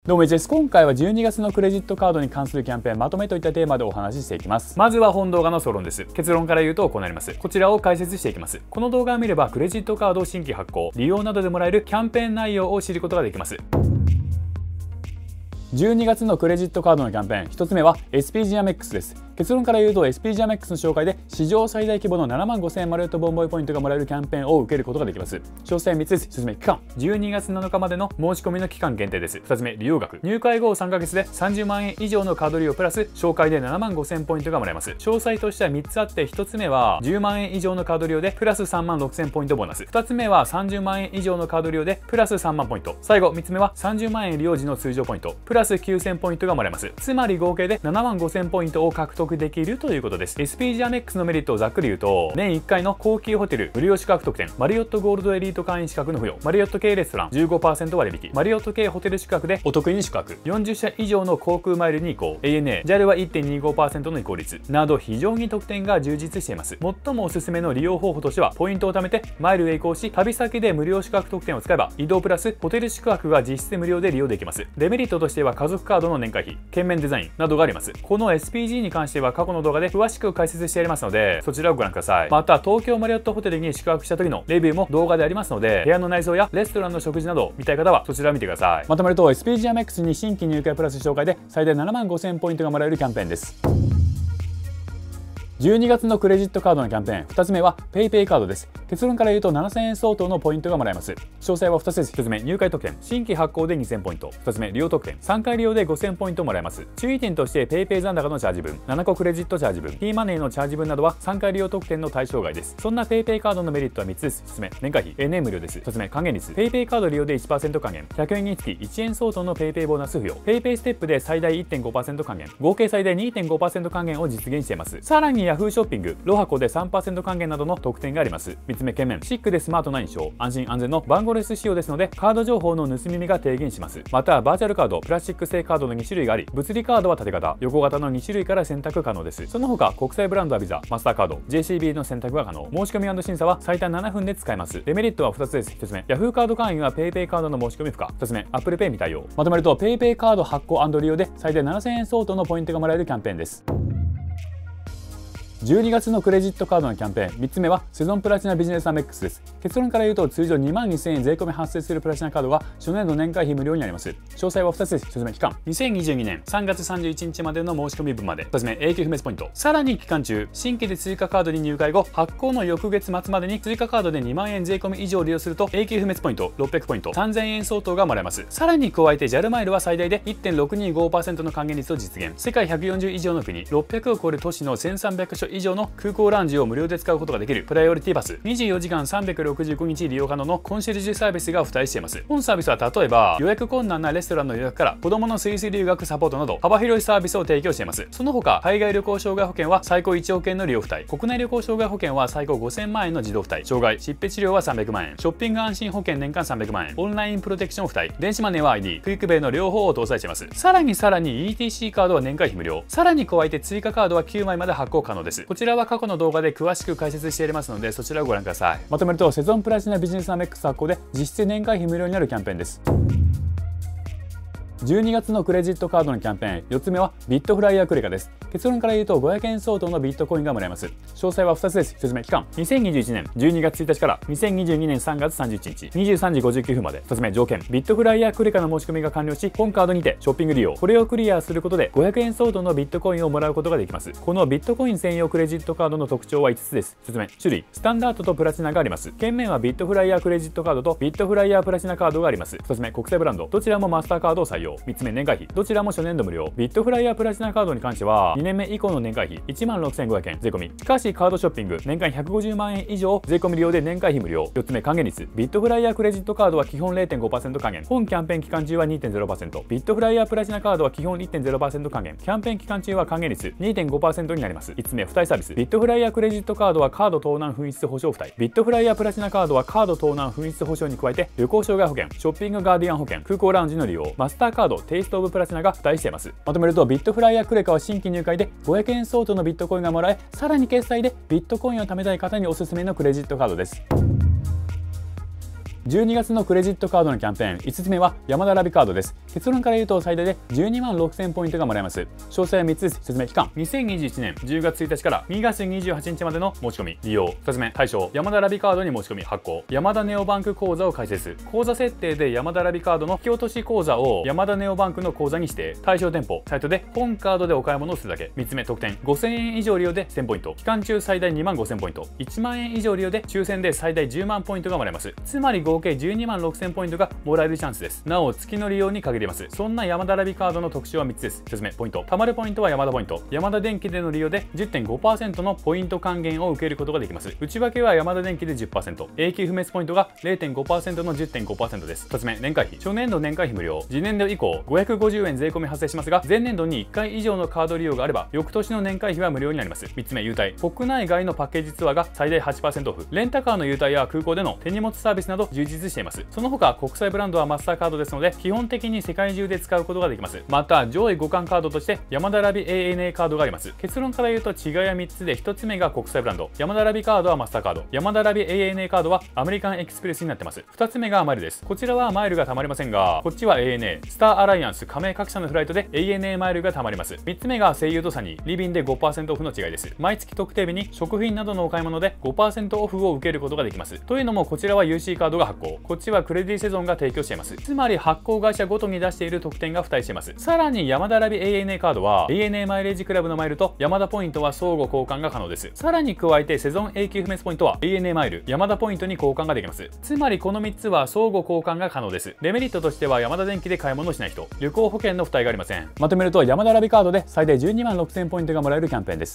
どうも、です。今回は12月のクレジットカードに関するキャンペーンまとめといったテーマでお話ししていきます。まずは本動画の総論です。結論から言うとこうなります。こちらを解説していきます。この動画を見ればクレジットカードを新規発行、利用などでもらえるキャンペーン内容を知ることができます。12月のクレジットカードのキャンペーン、1つ目は SPG アメックスです。結論から言うと SPG アメックスの紹介で史上最大規模の75,000円マルエットボンボイポイントがもらえるキャンペーンを受けることができます。詳細3つです。1つ目、期間12月7日までの申し込みの期間限定です。2つ目、利用額入会後3ヶ月で30万円以上のカード利用プラス紹介で75,000ポイントがもらえます。詳細としては3つあって、1つ目は10万円以上のカード利用でプラス36,000ポイントボーナス、2つ目は30万円以上のカード利用でプラス3万ポイント、最後3つ目は30万円利用時の通常ポイントプラス9,000ポイントがもらえます。つまり合計で75,000ポイントを獲得できるということです。 SPG アメックスのメリットをざっくり言うと、年1回の高級ホテル無料宿泊特典、マリオットゴールドエリート会員資格の付与、マリオット系レストラン 15% 割引、マリオット系ホテル宿泊でお得に宿泊、40社以上の航空マイルに移行、 ANA、JAL は 1.25% の移行率など非常に特典が充実しています。最もおすすめの利用方法としては、ポイントを貯めてマイルへ移行し、旅先で無料宿泊特典を使えば移動プラスホテル宿泊が実質無料で利用できます。デメリットとしては家族カードの年会費、券面デザインなどがあります。この SPG に関しては過去の動画で詳しく解説してありますので、そちらをご覧ください。また東京マリオットホテルに宿泊した時のレビューも動画でありますので、部屋の内装やレストランの食事などを見たい方はそちらを見てください。まとめると SPG アメックスに新規入会プラス紹介で最大75,000ポイントがもらえるキャンペーンです。12月のクレジットカードのキャンペーン、2つ目は PayPay カードです。結論から言うと7000円相当のポイントがもらえます。詳細は2つです。1つ目、入会特典新規発行で2000ポイント、2つ目、利用特典3回利用で5000ポイントもらえます。注意点として PayPay 残高のチャージ分、7個クレジットチャージ分、T マネーのチャージ分などは3回利用特典の対象外です。そんな PayPay カードのメリットは3つです。1つ目、年会費 ANA 無料です。2つ目、還元率 PayPay カード利用で 1% 還元、100円につき1円相当の PayPay ボーナス付与、PayPay ステップで最大 1.5% 還元、合計最大 2.5% 還元を実現しています。さらに Yahoo ショッピングロハコで 3% 還元などの特典があります。3つ目、券面シックでスマートな印象、安心安全の番号レス仕様ですので、カード情報の盗み見が低減します。またバーチャルカード、プラスチック製カードの2種類があり、物理カードは縦型、横型の2種類から選択可能です。その他国際ブランドはビザ、マスターカード、JCB の選択が可能。申し込み&審査は最短7分で使えます。デメリットは2つです。1つ目、Yahoo カード会員は PayPay カードの申し込み不可、2つ目、Apple Pay 未対応。まとめると PayPay カード発行&利用で最大7000円相当のポイントがもらえるキャンペーンです。12月のクレジットカードのキャンペーン、3つ目はセゾンプラチナビジネスアメックスです。結論から言うと、通常22,000円税込み発生するプラチナカードが初年度年会費無料になります。詳細は2つです。1つ目、期間2022年3月31日までの申し込み分まで、2つ目、永久不滅ポイント。さらに期間中、新規で追加カードに入会後発行の翌月末までに追加カードで2万円税込み以上利用すると永久不滅ポイント600ポイント3000円相当がもらえます。さらに加えて JAL マイルは最大で 1.625% の還元率を実現。世界140以上の国、600を超える都市の1300所以上の空港ラウンジを無料で使うことができるプライオリティパス、24時間365日利用可能のコンシェルジュサービスが付帯しています。本サービスは例えば予約困難なレストランの予約から子供のスイス留学サポートなど幅広いサービスを提供しています。その他海外旅行障害保険は最高1億円の利用付帯、国内旅行障害保険は最高5000万円の自動付帯、障害疾病治療は300万円、ショッピング安心保険年間300万円、オンラインプロテクション付帯、電子マネーは ID、クイックペイの両方を搭載しています。さらに ETC カードは年会費無料、さらに加えて追加カードは9枚まで発行可能です。こちらは過去の動画で詳しく解説してありますので、そちらをご覧ください。まとめると、セゾンプラチナビジネスアメックス発行で実質年会費無料になるキャンペーンです。12月のクレジットカードのキャンペーン、4つ目はビットフライヤークレカです。結論から言うと500円相当のビットコインがもらえます。詳細は2つです。1つ目、期間2021年12月1日から2022年3月31日23時59分まで。2つ目、条件ビットフライヤークレカの申し込みが完了し、本カードにてショッピング利用、これをクリアすることで500円相当のビットコインをもらうことができます。このビットコイン専用クレジットカードの特徴は5つです。1つ目、種類スタンダードとプラチナがあります。券面はビットフライヤークレジットカードとビットフライヤープラチナカードがあります。2つ目、国際ブランド、どちらもマスターカードを採用。3つ目、年会費、どちらも初年度無料。ビットフライヤープラチナカードに関しては2年目以降の年会費16,500円税込み、しかしカードショッピング年間150万円以上税込み利用で年会費無料。4つ目、還元率、ビットフライヤークレジットカードは基本 0.5% 還元、本キャンペーン期間中は 2.0%、 ビットフライヤープラチナカードは基本 1.0% 還元、キャンペーン期間中は還元率 2.5% になります。5つ目、付帯サービス、ビットフライヤークレジットカードはカード盗難紛失保証付帯、ビットフライヤープラチナカードはカード盗難紛失保証に加えて旅行障害保険、ショッピングガーディアン保険、空港ラウンジの利用、マスターカード、テイストオブプラチナが付帯しています。まとめると、ビットフライヤークレカは新規入会で500円相当のビットコインがもらえ、さらに決済でビットコインを貯めたい方におすすめのクレジットカードです。 12月のクレジットカードのキャンペーン5つ目は山田ラビカードです。結論から言うと最大で12万6000ポイントがもらえます。詳細は3つです。説明期間2021年10月1日から2月28日までの申し込み利用。2つ目対象山田ラビカードに申し込み発行。山田ネオバンク口座を開設。口座設定で山田ラビカードの引き落とし口座を山田ネオバンクの口座に指定。対象店舗サイトで本カードでお買い物をするだけ。3つ目特典5000円以上利用で1000ポイント。期間中最大2万5000ポイント。1万円以上利用で抽選で最大10万ポイントがもらえます。つまり合計12万6000ポイントがもらえるチャンスです。なお月の利用に限ります。そんな山田ラビカードの特徴は3つです。1つ目ポイント。貯まるポイントは山田ポイント。山田電機での利用で 10.5% のポイント還元を受けることができます。内訳は山田電機で 10%、 永久不滅ポイントが 0.5% の 10.5% です。2つ目年会費。初年度年会費無料。次年度以降550円税込み発生しますが、前年度に1回以上のカード利用があれば翌年の年会費は無料になります。3つ目優待。国内外のパッケージツアーが最大 8% オフ。レンタカーの優待や空港での手荷物サービスなど充実しています。その他国際ブランドはマスターカードですので基本的に世界中で使うことができます。また上位互換カードとして山田ラビ ANA カードがあります。結論から言うと違いは3つで、1つ目が国際ブランド、山田ラビカードはマスターカード、山田ラビ ANA カードはアメリカンエクスプレスになってます。2つ目がマイルです。こちらはマイルが貯まりませんが、こっちは ANA、スターアライアンス加盟各社のフライトで ANA マイルが貯まります。3つ目が声優とサニー、リビンで 5% オフの違いです。毎月特定日に食品などのお買い物で 5% オフを受けることができます。というのもこちらは UC カードが発行、こっちはクレディセゾンが提供しています。つまり発行会社ごとに出している特典が付帯しています。さらに山田ラビ ANA カードは ANA マイレージクラブのマイルと山田ポイントは相互交換が可能です。さらに加えてセゾン永久不滅ポイントは ANA マイル、山田ポイントに交換ができます。つまりこの3つは相互交換が可能です。デメリットとしては山田電機で買い物をしない人、旅行保険の付帯がありません。まとめると山田ラビカードで最大12万6000ポイントがもらえるキャンペーンです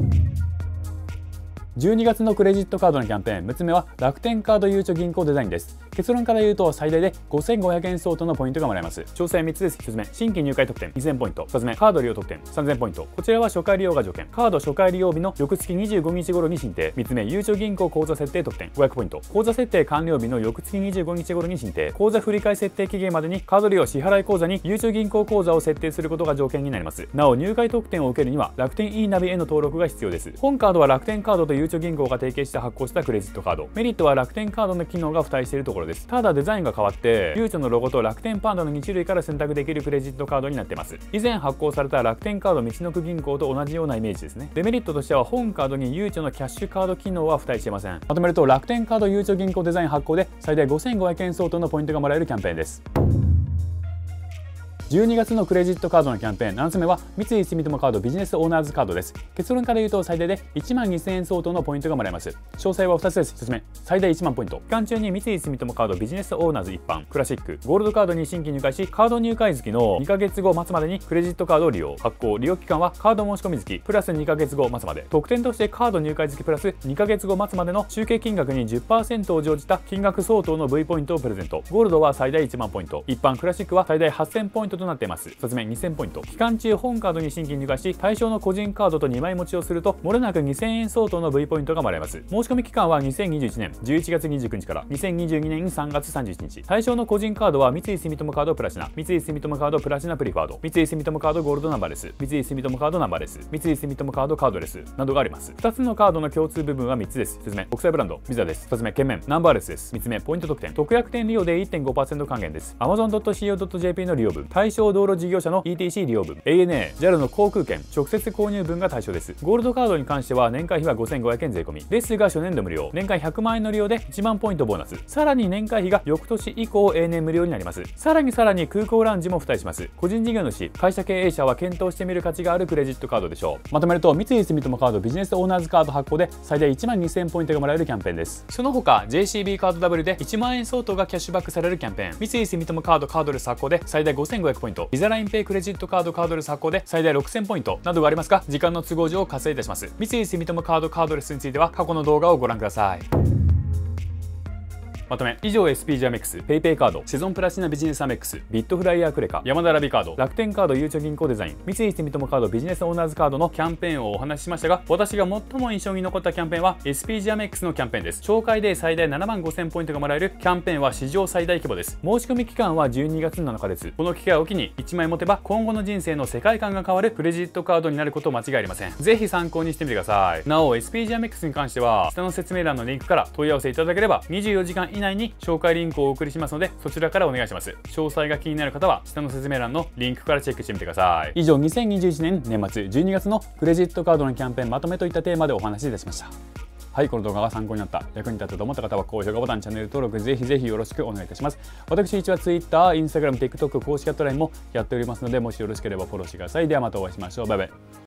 。12月のクレジットカードのキャンペーン6つ目は楽天カードゆうちょ銀行デザインです。結論から言うと最大で5500円相当のポイントがもらえます。詳細3つです。1つ目新規入会特典2000ポイント。2つ目カード利用特典3000ポイント。こちらは初回利用が条件。カード初回利用日の翌月25日頃に申請。3つ目ゆうちょ銀行口座設定特典500ポイント。口座設定完了日の翌月25日頃に申請。口座振替設定期限までにカード利用支払い口座にゆうちょ銀行口座を設定することが条件になります。なお入会特典を受けるには楽天 e ナビへの登録が必要です。本カードは楽天カードとゆうちょ銀行が提携して発行したクレジットカード。メリットは楽天カードの機能が付帯しているところです。ただデザインが変わってゆうちょのロゴと楽天パンダの2種類から選択できるクレジットカードになっています。以前発行された楽天カードみちのく銀行と同じようなイメージですね。デメリットとしては本カードにゆうちょのキャッシュカード機能は付帯していません。まとめると楽天カードゆうちょ銀行デザイン発行で最大5500円相当のポイントがもらえるキャンペーンです。12月のクレジットカードのキャンペーン7つ目は三井住友カードビジネスオーナーズカードです。結論から言うと最大で1万2000円相当のポイントがもらえます。詳細は2つです。1つ目最大1万ポイント。期間中に三井住友カードビジネスオーナーズ一般クラシックゴールドカードに新規入会し、カード入会月の2ヶ月後末までにクレジットカードを利用。発行利用期間はカード申し込み月プラス2ヶ月後末まで。特典としてカード入会月プラス2ヶ月後末までの集計金額に 10% を乗じた金額相当の V ポイントをプレゼント。ゴールドは最大1万ポイント、一般クラシックは最大8000ポイントとなっています。2つ目2000ポイント。期間中本カードに新規入会し、対象の個人カードと2枚持ちをするともれなく2000円相当の V ポイントがもらえます。申し込み期間は2021年11月29日から2022年3月31日。対象の個人カードは三井住友カードプラチナ、三井住友カードプラチナプリファード、三井住友カードゴールドナンバーレス、三井住友カードナンバーレス、三井住友カードカードレスなどがあります。2つのカードの共通部分は3つです。1つ目国際ブランドビザです。2つ目券面ナンバーレスです。3つ目ポイント特典特約店利用で 1.5% 還元です。 Amazon.co.jp の利用分、対象道路事業者の ETC 利用分、 ANA、JAL の航空券直接購入分が対象です。ゴールドカードに関しては年会費は5500円税込みですが初年度無料、年間100万円の利用で1万ポイントボーナス、さらに年会費が翌年以降永年無料になります。さらに空港ラウンジも付帯します。個人事業主会社経営者は検討してみる価値があるクレジットカードでしょう。まとめると三井住友カードビジネスオーナーズカード発行で最大1万2000ポイントがもらえるキャンペーンです。その他 JCB カード W で1万円相当がキャッシュバックされるキャンペーン、三井住友カードカードレス発行で最大5500ポイント、ビザラインペイクレジットカードカードレス発行で最大6000ポイントなどがありますが、時間の都合上割愛いたします。三井住友カードカードレスについては過去の動画をご覧ください。まとめ以上 SPG アメックス、PayPay カード、セゾンプラチナビジネスアメックス、ビットフライヤークレカ、山田ラビカード、楽天カードゆうちょ銀行デザイン、三井住友カードビジネスオーナーズカードのキャンペーンをお話ししましたが、私が最も印象に残ったキャンペーンは SPG アメックスのキャンペーンです。紹介で最大7万5000ポイントがもらえるキャンペーンは史上最大規模です。申し込み期間は12月7日です。この機会を機に1枚持てば今後の人生の世界観が変わるクレジットカードになること間違いありません。ぜひ参考にしてみてください。なお SPG アメックスに関しては下の説明欄のリンクから問い合わせいただければ24時間以内に紹介リンクをお送りしますので、そちらからお願いします。詳細が気になる方は下の説明欄のリンクからチェックしてみてください。以上、2021年年末12月のクレジットカードのキャンペーンまとめといったテーマでお話しいたしました。はい、この動画が参考になった、役に立ったと思った方は高評価ボタン、チャンネル登録ぜひぜひよろしくお願いいたします。私一は Twitter、Instagram、TikTok 公式アットラインもやっておりますので、もしよろしければフォローしてください。ではまたお会いしましょう。バイバイ。